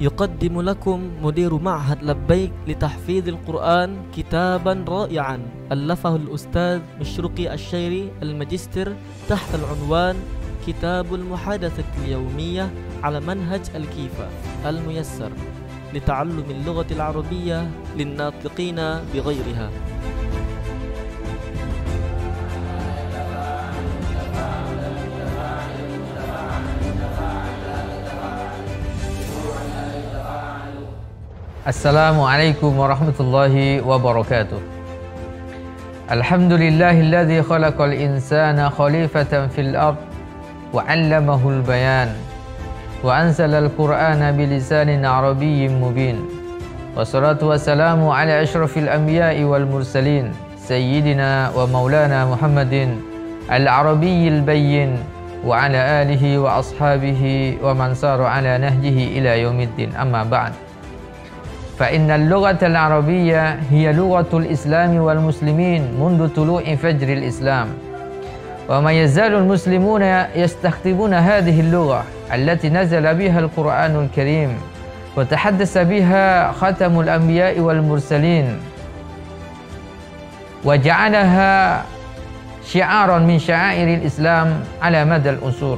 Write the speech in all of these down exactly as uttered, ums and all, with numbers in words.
يقدم لكم مدير معهد لبيك لتحفيظ القرآن كتابا رائعا ألفه الأستاذ مشرقي الشيري الماجستير تحت العنوان كتاب المحادثة اليومية على منهج الكيفا الميسر لتعلم اللغة العربية للناطقين بغيرها. Assalamualaikum warahmatullahi wabarakatuh. Alhamdulillahilladzi khalaqal insana khalifatan fil ard wa 'allamahul bayan wa anzalal qur'ana bilisanin arabiyyin mubin. Wassalatu wassalamu ala asyrafil anbiya'i wal mursalin sayyidina wa maulana Muhammadin al-arabiyyil bayyin wa ala alihi wa ashabihi wa man sara ala nahjihi ila yaumiddin. Amma ba'd. فإن اللغة العربية هي لغة الإسلام والمسلمين منذ طلوع فجر الإسلام، وما يزال المسلمون يستخدمون هذه اللغة التي نزل بها القرآن الكريم وتحدث بها ختم الأنبياء والمرسلين وجعلها شعارا من شعائر الإسلام على مدى العصور.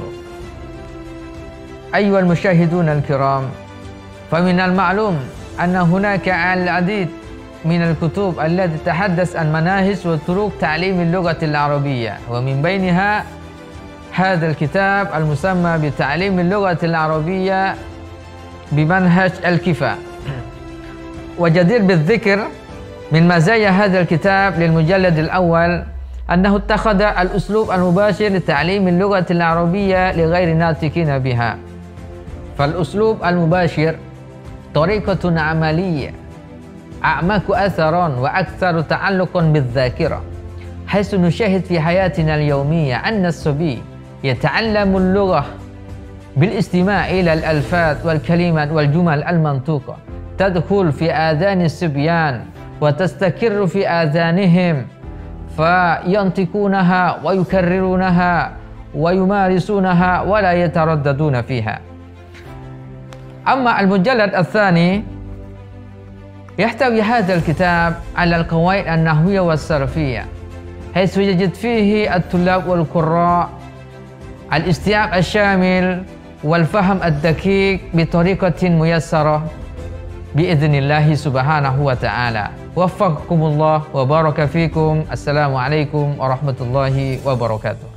أيها المشاهدون الكرام، فمن المعلوم أن هناك العديد من الكتب التي تتحدث عن مناهج وطرق تعليم اللغة العربية، ومن بينها هذا الكتاب المسمى بتعليم اللغة العربية بمنهج الكفا. وجدير بالذكر من مزايا هذا الكتاب للمجلد الأول أنه اتخذ الأسلوب المباشر لتعليم اللغة العربية لغير ناطقين بها. فالأسلوب المباشر طريقة عملية أعمق أثرا وأكثر تعلقا بالذاكرة، حيث نشاهد في حياتنا اليومية أن الصبي يتعلم اللغة بالاستماع إلى الألفاظ والكلمات والجمل المنطوقة تدخل في آذان الصبيان وتستقر في آذانهم فينطقونها ويكررونها ويمارسونها ولا يترددون فيها. أما المجلد الثاني يحتوي هذا الكتاب على القواعد النحوية والصرفية، حيث يجد فيه الطلاب والقراء الاستيعاب الشامل والفهم الدقيق بطريقة ميسرة بإذن الله سبحانه وتعالى. وفقكم الله وبارك فيكم. السلام عليكم ورحمة الله وبركاته.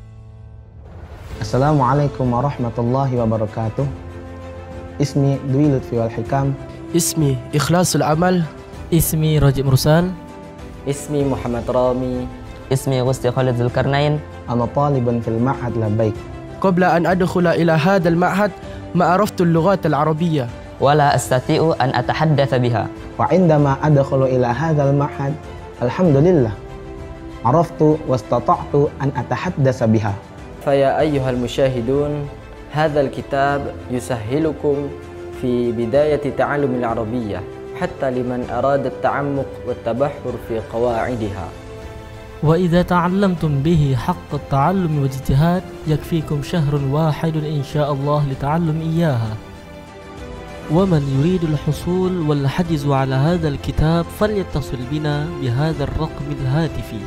السلام عليكم ورحمة الله وبركاته. اسمي دوي لطفي والحكام. اسمي إخلاص العمل. اسمي رجب مرسال. اسمي محمد رامي. اسمي غستي خالد ذو القرنين. أنا طالب في المعهد لبيك. قبل أن أدخل إلى هذا المعهد ما عرفت اللغات العربية ولا أستطيع أن أتحدث بها، وعندما أدخل إلى هذا المعهد الحمد لله عرفت واستطعت أن أتحدث بها. فيا أيها المشاهدون، هذا الكتاب يسهلكم في بداية تعلم العربية حتى لمن أراد التعمق والتبحر في قواعدها. وإذا تعلمتم به حق التعلم والاجتهاد يكفيكم شهر واحد إن شاء الله لتعلم إياها. ومن يريد الحصول والحجز على هذا الكتاب فليتصل بنا بهذا الرقم الهاتفي.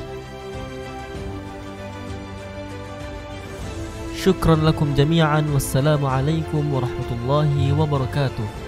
شكرا لكم جميعا، والسلام عليكم ورحمة الله وبركاته.